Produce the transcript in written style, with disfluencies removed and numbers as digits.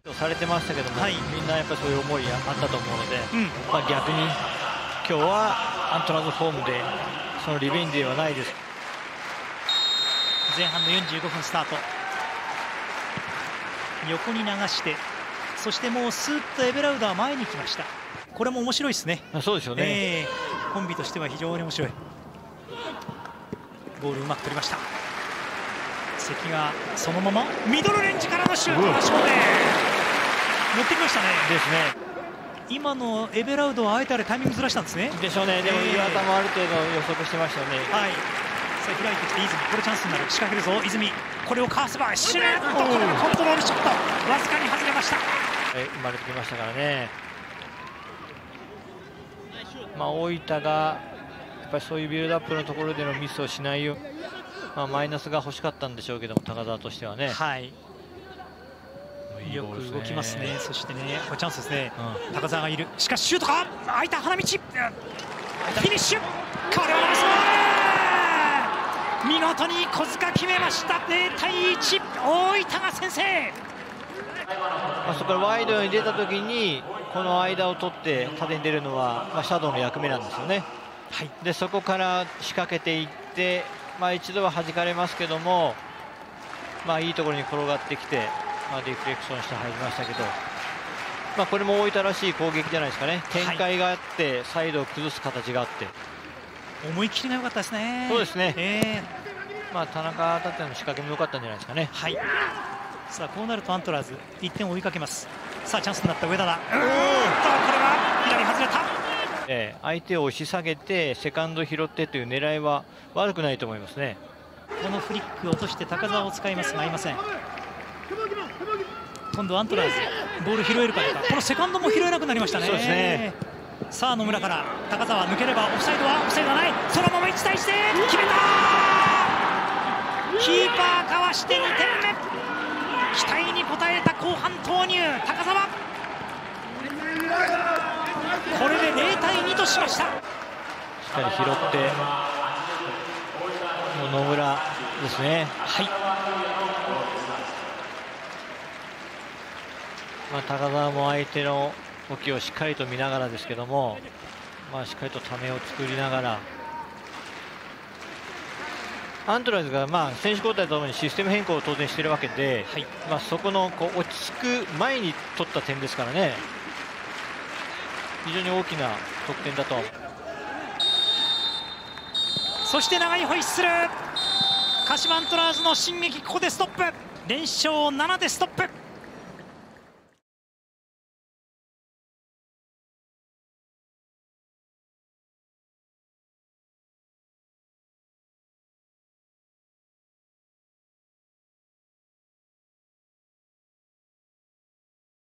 されてましたけども、 はい、 みんなやっぱりそういう思いがあったと思うので、逆に今日はアントラーズホームでそのリベンジではないです。 前半の45分スタート、横に流して、そしてもうスーッとエベラウダー前に来ました。これも面白いですね。 そうですよね、 コンビとしては非常に面白い。ボールうまく取りました。関がそのままミドルレンジからのシュートが正面持ってきましたね。 ですね。 今のエベラウドはあえてあれタイミングずらしたんですね。 でしょうね。でも岩田もある程度予測してましたよね。 はい。さあ開いてきて泉、これチャンスになる。仕掛けるぞ泉。これをかわせばシュート、これもコントロールショット、わずかに外れました。 生まれてきましたからね。大分がやっぱりそういうビルドアップのところでのミスをしないよう、マイナスが欲しかったんでしょうけども、高澤としてはね。 はい。よく動きますね。そしてね、これチャンスですね。高澤がいる。しかしシュートか。空いた花道。フィニッシュ。これはナイスボール。見事に小塚決めました。0対1。大分が先制。 そこからワイドに出た時にこの間を取って縦に出るのは、シャドウの役目なんですよね。 はい。でそこから仕掛けていって、一度は弾かれますけども、いいところに転がってきて、ディフレクションして入りましたけど、これも大分らしい攻撃じゃないですかね。展開があって、サイドを崩す形があって、 思い切りが良かったですね。 そうですね。田中達也の仕掛けも良かったんじゃないですかね。 はい。さあこうなるとアントラーズ1点を追いかけます。さあチャンスになった上田だ。これは左外れた。 相手を押し下げてセカンド拾ってという狙いは悪くないと思いますね。 このフリックを落として高澤を使いますが合いません。今度はアントラーズボール拾えるかどうか。このセカンドも拾えなくなりましたね。 そうですね。 さあ野村から高澤抜ければオフサイドはない。そのまま1対1で決めた。キーパーかわして2点目。期待に応えた後半投入高澤。これで0対2としました。しっかり拾ってもう野村ですね。 はい。 高澤も相手の動きをしっかりと見ながらですけども、しっかりとためを作りながら、アントラーズが選手交代とともにシステム変更を当然しているわけで、そこの落ち着く前に取った点ですからね、非常に大きな得点だと。 そして長いホイッスル。鹿島アントラーズの進撃、ここでストップ。連勝7でストップ。